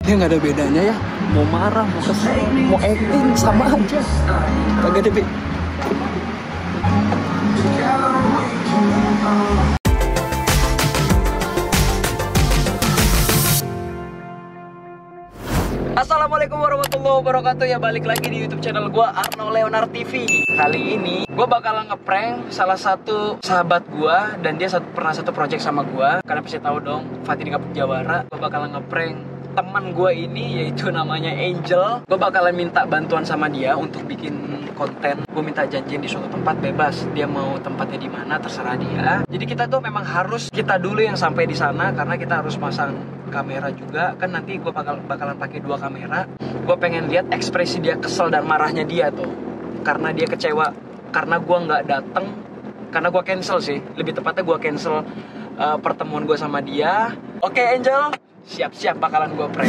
Dia nggak ada bedanya ya. Mau marah, mau kesel, mau acting sama aja. Kagak ada bedanya. Assalamualaikum warahmatullahi wabarakatuh. Ya, balik lagi di YouTube channel gue, Arno Leonard TV. Kali ini gue bakalan ngeprank salah satu sahabat gue, dan dia pernah satu project sama gue. Kalian pasti tahu dong, Fatini Kapuk Jawara. Gue bakalan ngeprank teman gue ini, yaitu namanya Angel. Gue bakalan minta bantuan sama dia untuk bikin konten. Gue minta janjian di suatu tempat, bebas dia mau tempatnya di mana, terserah dia. Jadi kita tuh memang harus kita dulu yang sampai di sana, karena kita harus pasang kamera juga kan. Nanti gue bakalan pakai 2 kamera. Gue pengen lihat ekspresi dia kesel dan marahnya dia tuh, karena dia kecewa karena gue nggak dateng, karena gue cancel sih, lebih tepatnya gue cancel pertemuan gue sama dia. Oke Angel, siap-siap bakalan gue prank.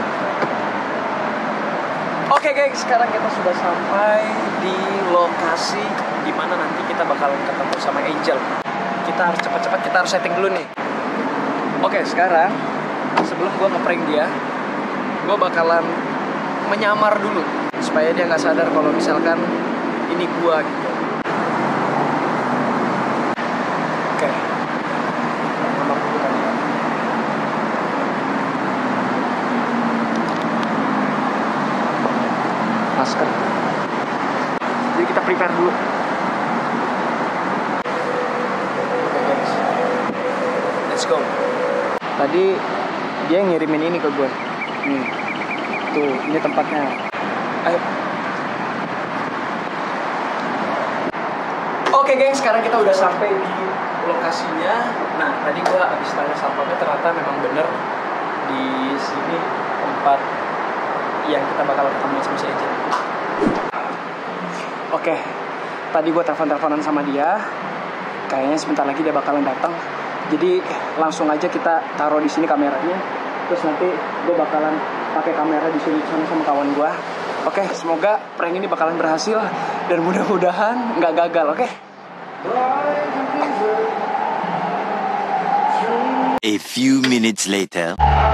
Oke guys, sekarang kita sudah sampai di lokasi dimana nanti kita bakalan ketemu sama Angel. Kita harus cepat-cepat, kita harus setting dulu nih. Oke, sekarang sebelum gue ngeprank dia, gue bakalan menyamar dulu supaya dia nggak sadar kalau misalkan ini gue gitu. Oke. Masker. Jadi kita prepare dulu. Oke guys, let's go. Tadi dia ngirimin ini ke gue. Nih, tuh ini tempatnya. Ayo. Oke geng, sekarang kita udah sampai di lokasinya. Nah, tadi gue abis tanya satpamnya, ternyata memang bener di sini tempat yang kita bakal ketemu sama si Angel. Oke, tadi gue telepon-teleponan sama dia. Kayaknya sebentar lagi dia bakalan datang. Jadi langsung aja kita taruh di sini kameranya. Terus nanti gue bakalan pakai kamera di sini sama kawan gue. Oke, semoga prank ini bakalan berhasil dan mudah-mudahan nggak gagal. Oke. A few minutes later.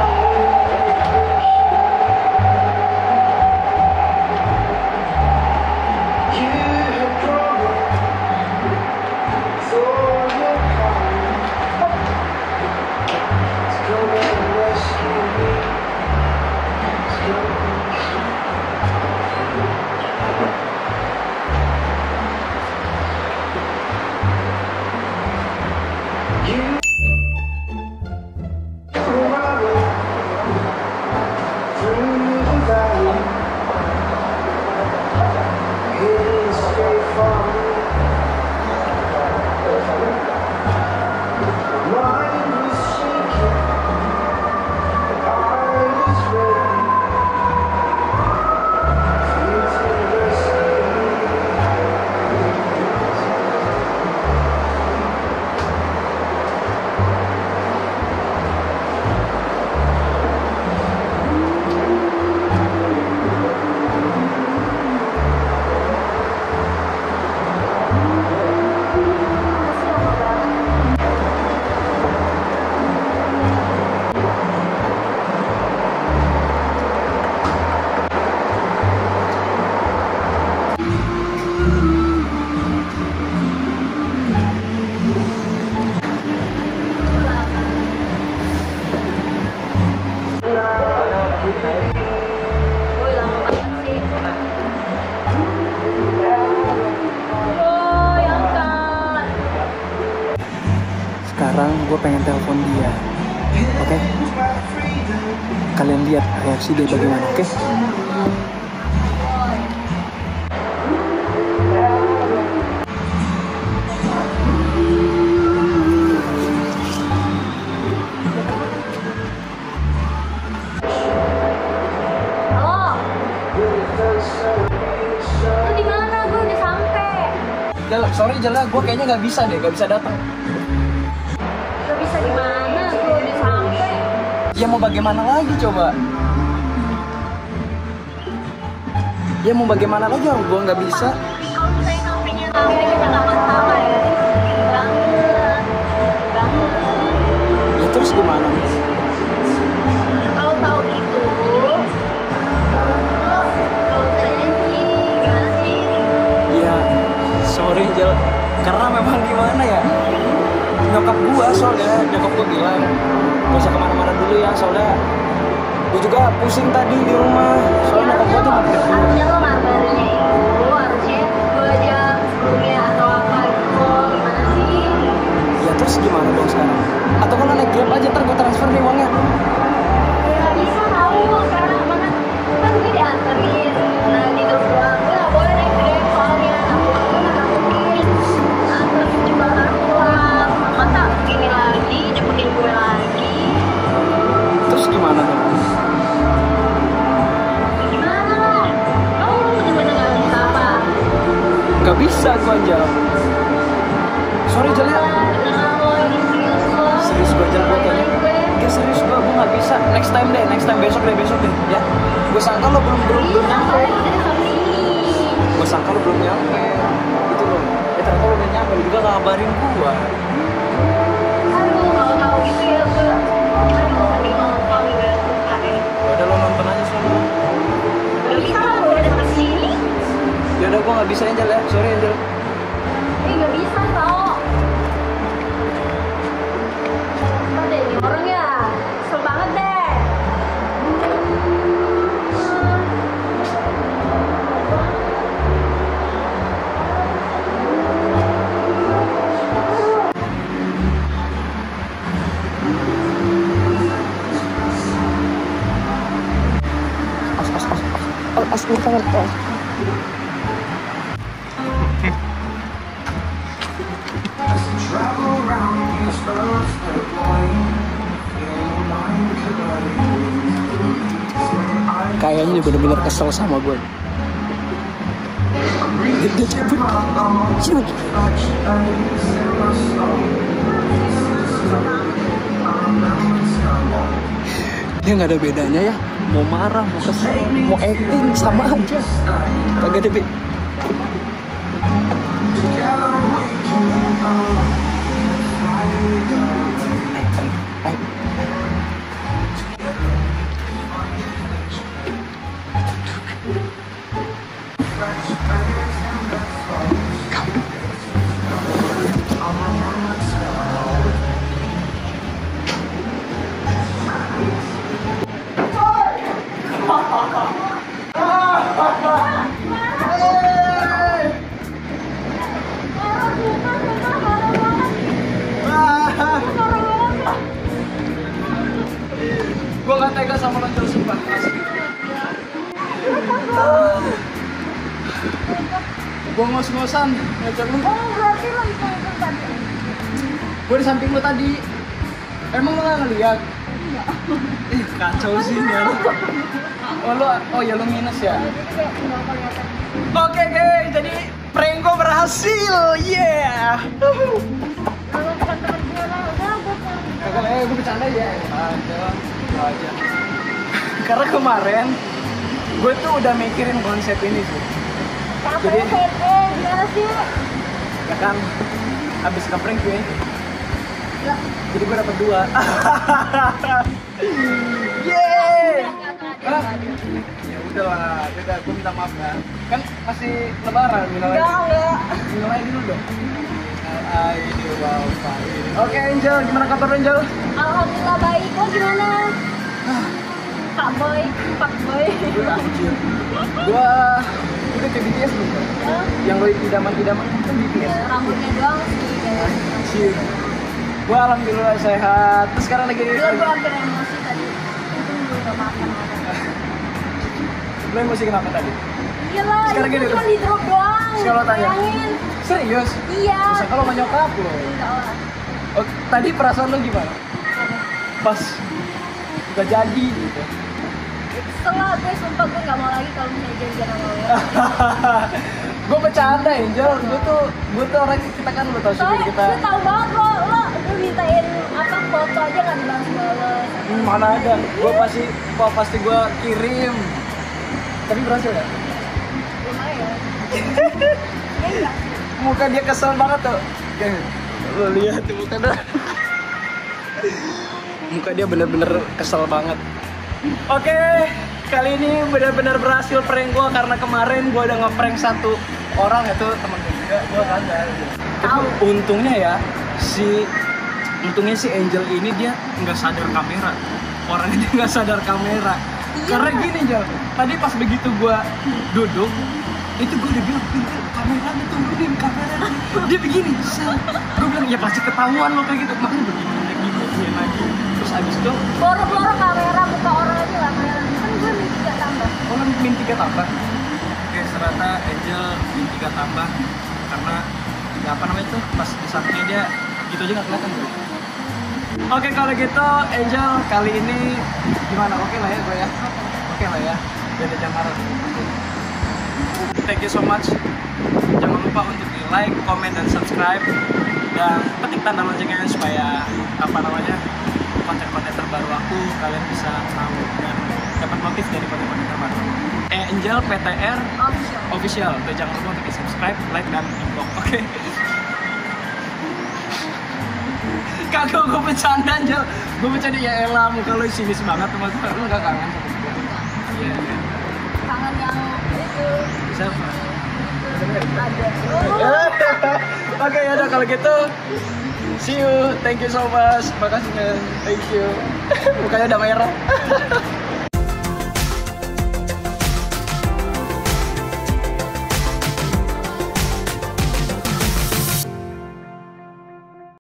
Sekarang gue pengen telepon dia. Oke? Kalian lihat reaksi dia bagaimana, oke? Sorry Jela, gue kayaknya nggak bisa datang. Gak bisa gimana? Gue udah sampai. Ya mau bagaimana lagi coba? Ya mau bagaimana lagi? Gue nggak bisa. Kalau misalnya kampingnya sampai kita nggak masalah ya. Banget. Ya terus gimana? Kalau tahu itu gak usah kemana-mana dulu ya, soalnya gue juga pusing tadi di rumah. Soalnya nyokap gue tuh harusnya lo ngabarinnya itu harusnya 2 jam sebelumnya atau apa gitu. Gimana sih? ya terus gimana dong sekarang? Atau kan naik Grab aja, ntar gue transfer nih uangnya. Ya bisa tahu sekarang banget kan gue dianterin. Nah gitu doang. Gue gak boleh naik Grab soalnya nggak mungkin. Nah, terus juga baru pulang. Masa ini lagi nyebutin gue lagi? Terus gimana dong? Gimana lah? Kamu bener-bener gak bisa apa? Gak bisa gue aja. Sorry Jal ya. Beneran lo ini serius lo. Serius gue Jal, gue Naik gue. Gak serius gue gak bisa. Next time deh, besok deh ya. Gue sangka lo belum nyampe. Gue sangka lo belum nyampe. Gitu loh. Ternyata lo udah nyampe, lo juga gak kabarin gue. Aduh, kalau tahu gitu ya gue. Aduh, mending nonton gue hari. Ya udah lo nonton aja soalnya. Gak bisa kan gue udah datang sini. Ya udah gue gak bisa Angel ya. Sorry Angel. Gak bisa tau. Ntar deh ini orang ya. Kesel banget deh. Kayaknya dia bener-bener kesel sama gue. Dia cabut. Sini. Dia nggak ada bedanya ya. Mau marah, mau kesel, mau acting sama aja. Kagak ada beda. Gue gak tega sama lo terus sumpah, asli. Gue ngos-ngosan ngajak lu. Oh, berarti lo itu tadi. Gue di samping lu tadi. Emang lo gak ngeliat? Enggak. Kacau sih ya. Oh ya lo minus ya. Oke guys, jadi prank gue berhasil. Yeah. Kalau bukan teman gue lah, udah gue pulang. Kagak, gue bercanda ya. Gue aja. Karena kemarin gue tuh udah mikirin konsep ini sih. Capek gimana sih? Ya kan, abis ngeprank gue. Gak. Jadi gue dapet 2. Yeay. Hah? Ya udahlah, udah gue minta maaf kan. Kan masih lebaran, minta lagi dulu dong. Oke Angel, gimana kabar Angel? Alhamdulillah baik, lo gimana? Pak boy. Gua udah ke BTS belum? Yang lo idaman-idaman kan BTS. Ya, rambutnya doang sih kayak. Sih. Gua alhamdulillah sehat. Terus sekarang lagi Gila gue hampir emosi tadi. Untung gue gak makan. lo emosi kenapa tadi? Gila, Sekarang itu gini, cuma di drop doang. Sekarang lo tanya. Bayangin. Serius? Iya. Bisa kalau sama nyokap lo. Enggak lah. Oh, tadi perasaan lo gimana? Pas gak jadi gitu. Setelah gue sumpah gue gak mau lagi kalau misalnya janjian sama lo ya. Gue bercanda Angel, gue tuh orang kita kan lo tau sendiri Soalnya kita. gue tau banget lo mintain apa foto aja gak dibalas-balas. Mana ada, pasti gue kirim. Tapi berhasil ya? Lumayan. Muka dia kesel banget tuh. Lo lihat tuh muka dia. Muka dia bener-bener kesel banget. Oke, kali ini benar-benar berhasil prank gue karena kemarin gue udah ngeprank satu orang, itu temen gue juga, gue gagal. Tapi untungnya ya si Untungnya si Angel ini dia nggak sadar kamera. Orangnya dia nggak sadar kamera. Karena gini Jal, tadi pas begitu gue duduk, itu gue udah bilang, pintar kameranya turunin kameranya. Dia begini, gue bilang ya pasti ketahuan lo kayak gitu. Makanya begini lagi. Terus abis itu, Boro-boro kamera buka orang aja lah kamera. Kan gue min 3 tambah. orang min 3 tambah. Oke, ternyata Angel min 3 tambah karena ya apa namanya tuh pas di sampingnya dia gitu aja nggak kelihatan bro. Oke kalau gitu Angel kali ini gimana? Oke lah ya gue ya. Oke lah ya. Jadi jangan marah. Thank you so much. Jangan lupa untuk di like, comment, dan subscribe dan petik tanda loncengnya supaya apa namanya konten-konten terbaru aku kalian bisa tahu dan dapat notif dari konten-konten terbaru. Angel PTR official. Tuh, jangan lupa untuk di subscribe, like, dan inbox. Oke. Kagak gue bercanda Angel. Gue bercanda ya elah muka lu sinis banget teman-teman. Lu gak kangen sama gue? Iya. Kangen yang itu Siapa? ada. Oke ya udah kalau gitu see you, thank you so much, makasih men, thank you. Mukanya udah merah.